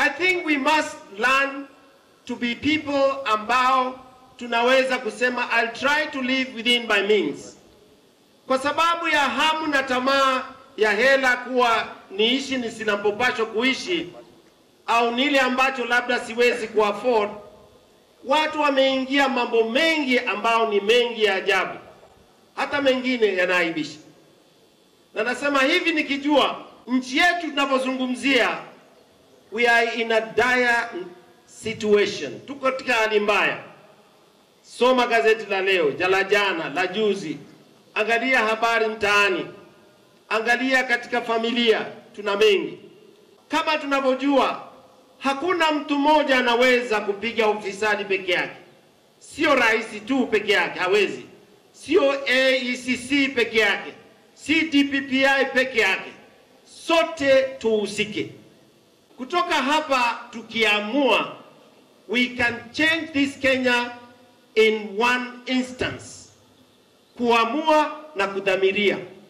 I think we must learn to be people ambao tunaweza kusema I'll try to live within my means. Kwa sababu ya hamu na tamaa ya hela kuwa niishi nisinapopaswa kuishi au nile ambacho labda siwezi kuafford, watu wameingia mambo mengi ambao ni mengi ya ajabu, hata mengine yanaaibisha. Na nasema hivi nikijua nchi yetu tunapozungumzia, we are in a dire situation. Tuko katika hali mbaya. Soma gazeti la leo, la jana, la juzi. Angalia habari mtaani. Angalia katika familia, tuna mengi. Kama tunavyojua, hakuna mtu mmoja anaweza kupiga ufisadi peke yake. Sio rais tu peke yake, hawezi. Sio AECC peke yake. Si DPPI peke yake. Sote tuhusike. Kutoka hapa tukiamua, we can change this Kenya in one instance. Kuamua na kudhamiria.